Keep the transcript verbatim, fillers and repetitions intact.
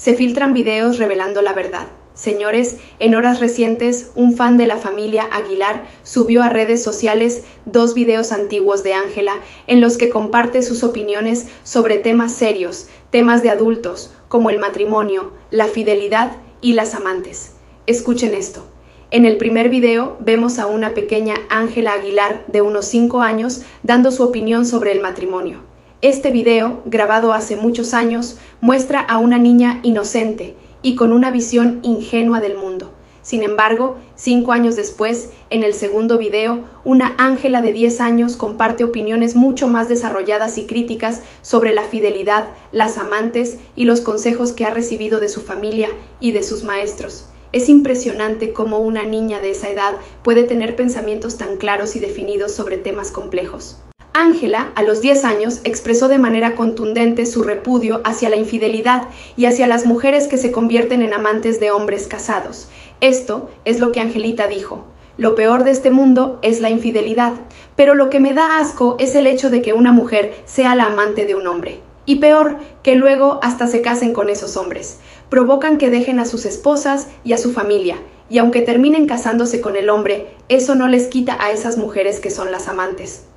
Se filtran videos revelando la verdad. Señores, en horas recientes, un fan de la familia Aguilar subió a redes sociales dos videos antiguos de Ángela en los que comparte sus opiniones sobre temas serios, temas de adultos, como el matrimonio, la fidelidad y las amantes. Escuchen esto. En el primer video vemos a una pequeña Ángela Aguilar de unos cinco años dando su opinión sobre el matrimonio. Este video, grabado hace muchos años, muestra a una niña inocente y con una visión ingenua del mundo. Sin embargo, cinco años después, en el segundo video, una Ángela de diez años comparte opiniones mucho más desarrolladas y críticas sobre la fidelidad, las amantes y los consejos que ha recibido de su familia y de sus maestros. Es impresionante cómo una niña de esa edad puede tener pensamientos tan claros y definidos sobre temas complejos. Ángela, a los diez años, expresó de manera contundente su repudio hacia la infidelidad y hacia las mujeres que se convierten en amantes de hombres casados. Esto es lo que Angelita dijo: lo peor de este mundo es la infidelidad, pero lo que me da asco es el hecho de que una mujer sea la amante de un hombre. Y peor, que luego hasta se casen con esos hombres. Provocan que dejen a sus esposas y a su familia, y aunque terminen casándose con el hombre, eso no les quita a esas mujeres que son las amantes.